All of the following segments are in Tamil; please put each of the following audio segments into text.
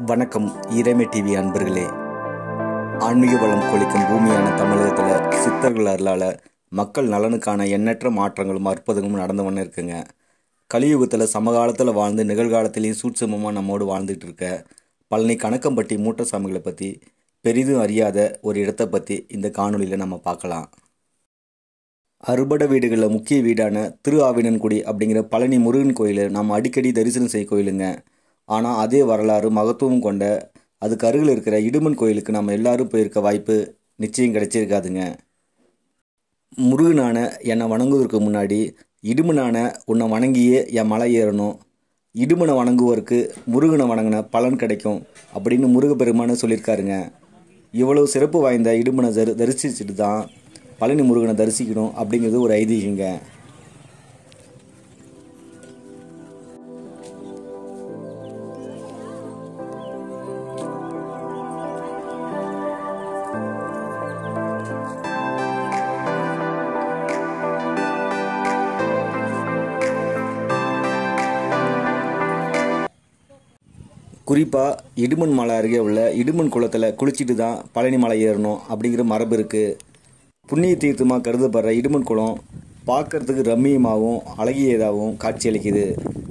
வணக்கம் iraimaitv அன்பர்களே. ஆன்மீக வளம் கொளிக்கும் பூமியான தமிழகத்தில் சித்தர்கள் அருளால் மக்கள் நலனுக்கான எண்ணற்ற மாற்றங்களும் அற்புதங்களும் நடந்து இருக்குங்க. கலியுகத்தில் சமகாலத்தில் வாழ்ந்து நிகழ்காலத்திலேயும் சூட்சமமாக நம்மோடு வாழ்ந்துட்டு இருக்க பழனி கணக்கம்பட்டி மூட்டசாமிகளை பற்றி பெரிதும் அறியாத ஒரு இடத்தை பற்றி இந்த காணொலியில் நம்ம பார்க்கலாம். அறுபட வீடுகளில் முக்கிய வீடான திரு ஆவினன்குடி அப்படிங்கிற பழனி முருகன் கோயில் நாம் அடிக்கடி தரிசனம் செய்ய கோயிலுங்க. ஆனால் அதே வரலாறு மகத்துவம் கொண்ட அதுக்கு அருகில் இருக்கிற இடுமன் கோயிலுக்கு நம்ம எல்லாரும் போயிருக்க வாய்ப்பு நிச்சயம் கிடைச்சிருக்காதுங்க. முருகனான என்னை வணங்குவதற்கு முன்னாடி இடுமனான உன்னை வணங்கியே என் மலை ஏறணும், இடுமனை வணங்குவோருக்கு முருகனை வணங்கின பலன் கிடைக்கும் அப்படின்னு முருகப்பெருமானு சொல்லியிருக்காருங்க. இவ்வளவு சிறப்பு வாய்ந்த இடுமனை தரிசிச்சுட்டு தான் பழனி முருகனை தரிசிக்கணும் அப்படிங்கிறது ஒரு ஐதீகங்க. குறிப்பாக இடுமன் மலை அருகே உள்ள இடுமன் குளத்தில் குளிச்சுட்டு தான் பழனி மலை ஏறணும் அப்படிங்கிற மரபு இருக்குது. புண்ணிய தீர்த்தமாக கருதப்படுற இடுமன் குளம் பார்க்கறதுக்கு ரம்மியமாகவும் அழகியதாகவும் காட்சியளிக்குது.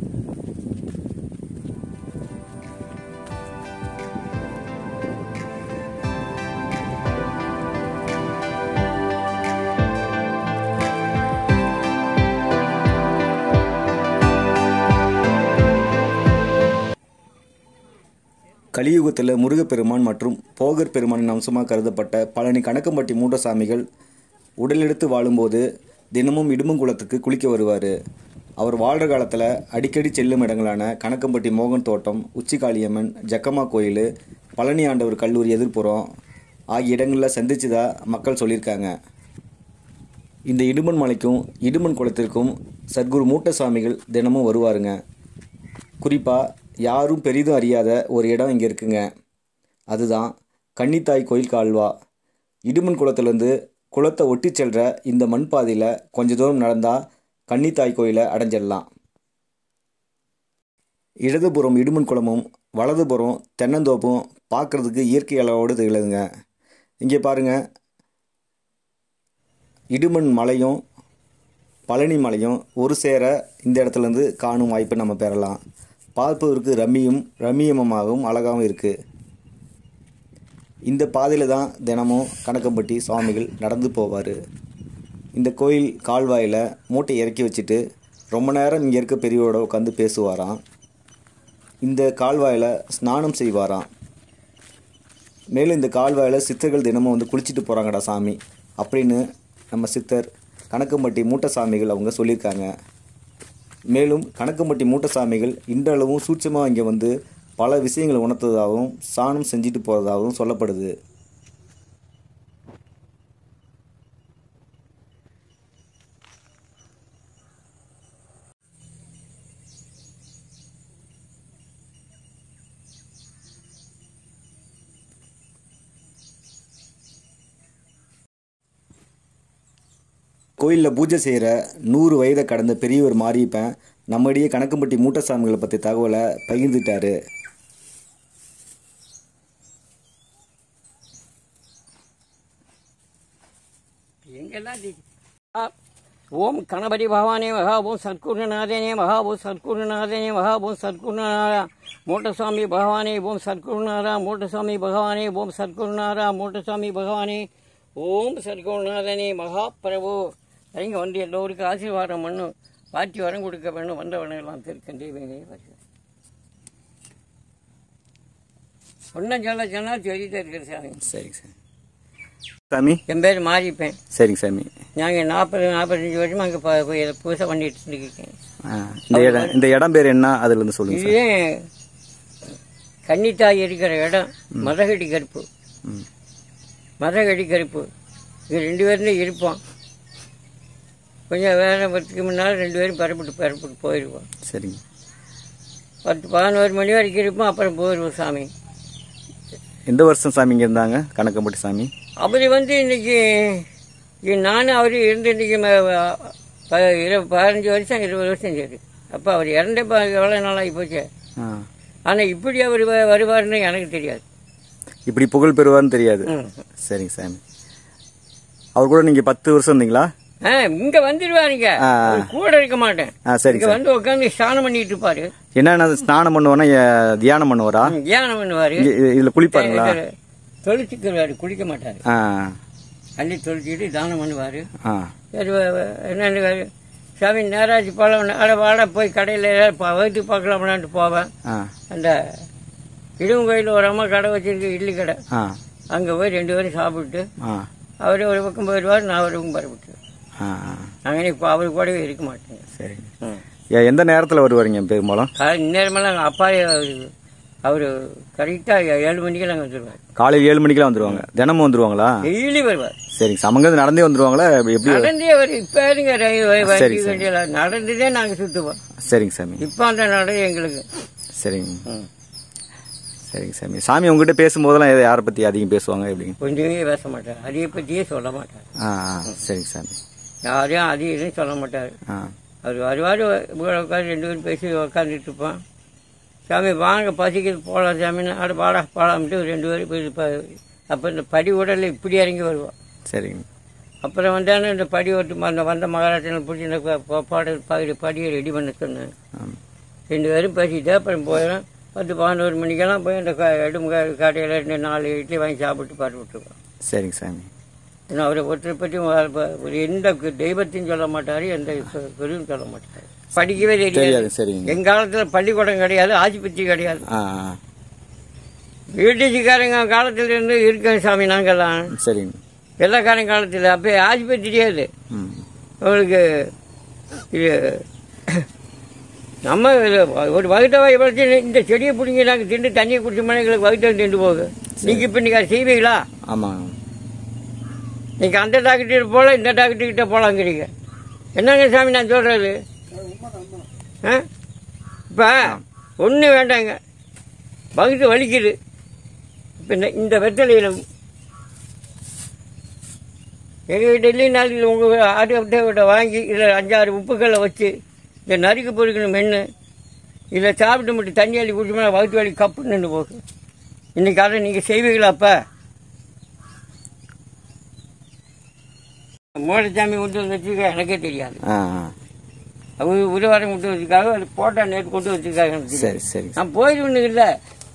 கலியுகத்தில் முருகப்பெருமான் மற்றும் போகர் பெருமானின் அம்சமாக கருதப்பட்ட பழனி கணக்கம்பட்டி மூட்டசாமிகள் உடலெடுத்து வாழும்போது தினமும் இடுமங்குளத்துக்கு குளிக்க வருவார். அவர் வாழ்கிற காலத்தில் அடிக்கடி செல்லும் இடங்களான கணக்கம்பட்டி மோகன் தோட்டம், உச்சிகாளியம்மன், ஜக்கம்மா கோயில், பழனி ஆண்டவர் கல்லூரி எதிர்ப்புறம் ஆகிய இடங்களில் சந்திச்சதா மக்கள் சொல்லியிருக்காங்க. இந்த இடுமன் மலைக்கும் இடுமன் குளத்திற்கும் சர்க்குரு மூட்டசாமிகள் தினமும் வருவாருங்க. குறிப்பாக யாரும் பெரிதும் அறியாத ஒரு இடம் இங்கே இருக்குங்க. அதுதான் கன்னித்தாய் கோயில் கால்வா. இடுமன் குளத்துலேருந்து குளத்தை ஒட்டி செல்கிற இந்த மண் பாதையில் கொஞ்ச தூரம் நடந்தால் கன்னித்தாய் கோயிலை அடைஞ்சிடலாம். இடதுபுறம் இடுமன் குளமும் வலதுபுறம் தென்னந்தோப்பும் பார்க்குறதுக்கு இயற்கை அளவோடு திகழுதுங்க. இங்கே பாருங்கள், இடுமன் மலையும் பழனி மலையும் ஒரு சேர இந்த இடத்துலேருந்து காணும் வாய்ப்பை நம்ம பெறலாம். பார்ப்பதற்கு ரம்மியமாகவும் அழகாகவும் இருக்குது. இந்த பாதையில் தான் தினமும் கணக்கம்பட்டி சுவாமிகள் நடந்து போவார். இந்த கோயில் கால்வாயில் மூட்டை இறக்கி வச்சுட்டு ரொம்ப நேரம் இங்கே இருக்க பெரியவோட உட்காந்து பேசுவாராம். இந்த கால்வாயில் ஸ்நானம் செய்வாராம். மேலும் இந்த கால்வாயில் சித்தர்கள் தினமும் வந்து குளிச்சுட்டு போகிறாங்கடா சாமி அப்படின்னு நம்ம சித்தர் கணக்கம்பட்டி மூட்டசாமிகள் அவங்க சொல்லியிருக்காங்க. மேலும் கணக்கம்பட்டி மூட்டசாமிகள் இன்றளவும் சூட்சமாக இங்கே வந்து பல விஷயங்களை உணர்த்ததாகவும் சாணம் செஞ்சுட்டு போகிறதாகவும் சொல்லப்படுது. கோயிலில் பூஜை செய்கிற 100 வயதை கடந்த பெரியவர் மாறிப்பேன் நம்மிடையே கணக்கம்பட்டி மூட்டசாமிகளை பற்றி தகவலை பகிர்ந்துட்டாரு. ஓம் கணபதி பகவானே மகா, ஓம் சத்குருநாதனே மகா, ஓம் சத்குருநாதனே மகா, ஓம் சத்குருநாதா மூட்டசாமி பகவானே, ஓம் சத்குருநாதா மூட்டசாமி பகவானே, ஓம் சத்குருநாதா மூட்டசாமி பகவானே, ஓம் சத்குருநாதனே மகா பிரபு. இங்கே வந்து எல்லோருக்கும் ஆசீர்வாதம் பண்ணும், பாட்டி வரம் கொடுக்க வேணும், வந்தவனெல்லாம் திருக்கன் தெய்வங்களே ஒன்றும் சொல்ல சொன்னால் சொல்லிட்டு இருக்கிற சாமி. சரிங்க சார். சாமி என் பேர் மாறிப்பேன். சரிங்க சாமி. நாங்கள் 45 வருஷமாக அங்கே பூசை பண்ணிட்டு இருக்கேன். இந்த இடம் பேர் என்ன, அதுல இருந்து சொல்லுங்க. இதே கன்னித்தாய் இருக்கிற இடம் மதகடி கருப்பு. மதகடி கருப்பு இது 2 பேரும் இருப்போம். கொஞ்சம் வேலை வரத்துக்கு முன்னால் 2 பேரும் பரப்பிட்டு போயிடுவோம். சரிங்க. 10-11 மணி வரைக்கும் இருப்போம், அப்புறம் போயிடுவோம் சாமி. எந்த வருஷம் சாமி இங்கே இருந்தாங்க கணக்கம்பட்டி சாமி? அவர் வந்து இன்னைக்கு நானும் அவர் இருந்து இன்னைக்கு 15 வருஷம் 20 வருஷம் சரி. அப்போ அவர் இறந்தப்போ எவ்வளோ நாளாகி போச்சு. ஆனால் இப்படி அவர் வருவார்னு எனக்கு தெரியாது. இப்படி புகழ் பெறுவார்னு தெரியாது. சரிங்க சாமி. அவர் கூட நீங்கள் 10 வருஷம் இருந்தீங்களா? இங்க வந்துடுவாருங்க, கூட இருக்க மாட்டேன். இங்க வந்து உட்காந்து ஸ்நானம் பண்ணிட்டு இருப்பாரு. என்ன ஸ்நானம் பண்ணுவானா? தியானம் பண்ணுவாரா? தியானம் பண்ணுவாரு. இதுல குளிப்பாருங்களா? தொழிச்சுக்கிறாரு, குளிக்க மாட்டாரு. அள்ளி தொழிச்சுட்டு தானம் பண்ணுவாரு. சரி என்னன்னு சாமி நேராஜி பழம் வாட போய் கடையில வகுத்து பார்க்கலாம்லான்ட்டு போவேன். அந்த இடுவும் கோயில் ஒரு அம்மா கடை வச்சிருக்கு, இட்லி கடை. அங்க போய் 2 பேரும் சாப்பிட்டு அவரு ஒரு பக்கம் போயிடுவார், நான் ஒரு பக்கம் பரப்பிட்டு அங்கே இப்போ அவரு கூடவே இருக்க மாட்டேங்க. சரி. எந்த நேரத்தில் வருவாருங்க பெரும்பாலும்? இந்நேரமெல்லாம் அப்பா அவரு கரெக்டா 7 மணிக்கு நாங்கள் வந்துடுவார். காலையில் 7 மணிக்கெல்லாம் வந்துருவாங்க. தினமும் வந்துருவாங்களா? டெய்லி வருவார். சரிங்க. சமங்கிறது நடந்தே வந்துருவாங்களா? எப்படி நடந்தே அவர் இப்ப நடந்துதே நாங்க சுத்துவோம். சரிங்க சாமி. இப்ப அந்த நடை எங்களுக்கு. சரிங்க. சரிங்க சாமி. சாமி உங்ககிட்ட பேசும்போதெல்லாம் யாரை பத்தி அதிகம் பேசுவாங்க? எப்படிங்க? கொஞ்சமே பேச மாட்டார், அதைய பத்தியே சொல்ல மாட்டார். சரிங்க சாமி. யாரையும் அதிகம் சொல்ல மாட்டார். அவர் வருவாரு, உட்காந்து 2 பேரும் பேசி உட்காந்துட்டு இருப்பான். சாமி வாங்க பசிக்கிறது போகலாம் சாமின்னு ஆடு பாடா பாடாமட்டு 2 பேரும். அப்போ இந்த படி உடலில் இப்படி இறங்கி வருவான். சரிங்க. அப்புறம் வந்தானே இந்த படி ஓட்டு வந்த மகாராஷ்டிரில் பிடிச்சி இந்த பாடு படியை ரெடி பண்ண சொன்னேன். 2 பேரும் பேசிட்டு அப்புறம் போயிடும். 10-11 மணிக்கெல்லாம் போய் இந்த இடும் கடையில் 2-4 இட்லி வாங்கி சாப்பிட்டு பாட்டு விட்டுருக்கோம். சரிங்க சாமி. ஏன்னா அவரை ஒருத்தரை பற்றி ஒரு எந்த தெய்வத்தையும் சொல்ல மாட்டார், எந்த குருவும் சொல்ல மாட்டார். படிக்கவே தெரியாது. சரிங்க. எங்க காலத்தில் பள்ளிக்கூடம் கிடையாது, ஆஸ்பத்திரி கிடையாது. வீட்டுக்காரங்க காலத்துல இருந்து இருக்கேன் சாமி நாங்கெல்லாம். சரிங்க. வெள்ளக்காரன் காலத்தில் அப்போ ஆஸ்பத்திரி தெரியாது அவங்களுக்கு. இது நம்ம ஒரு வகுத்தவாய் வளர்ச்சி இந்த செடியை பிடிங்கி நாங்கள் திண்டு தண்ணியை குடிச்சோம்னா எங்களுக்கு வகுத்தல் திண்டு போகுது. நீங்கள் இப்போ நீங்கள் அதை செய்வீங்களா? ஆமாம். நீங்கள் அந்த டாக்டர் போல இந்த டாக்டர்கிட்ட போகலாங்கிறீங்க. என்னங்க சாமி நான் சொல்கிறது? இப்போ ஒன்றும் வேண்டாங்க, வகுத்து வலிக்குது. இப்போ இந்த வெத்தலையில் எங்கள் டெல்லி நாளில் உங்கள் ஆட்டை வாங்கி இதில் 5-6 உப்புக்களை வச்சு இந்த நறுக்கு பொறுக்கணும் மென்று இதில் சாப்பிட்டு மட்டும் தண்ணி அள்ளி குடிச்சோம்னா வகுத்து வலி கப்பு நின்று போகும். இன்னைக்கு அதை நீங்கள் செய்வீங்களா? அப்போ மூடசாமி கொண்டு வந்து வச்சுருக்கா எனக்கே தெரியாது. அவங்க உருவாரம் கொண்டு வச்சுருக்காங்க, அது போட்டா நேற்று கொண்டு வச்சுருக்காங்க. சரி சரி. நான் போயிட்டு இல்லை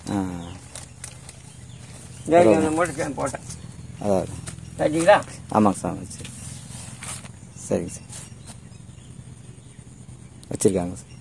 அந்த மூடசாமி போட்டேன். அதான் சரிங்களா? ஆமாங்க சார். சரி சரிங்க சார். வச்சுருக்காங்க சார்.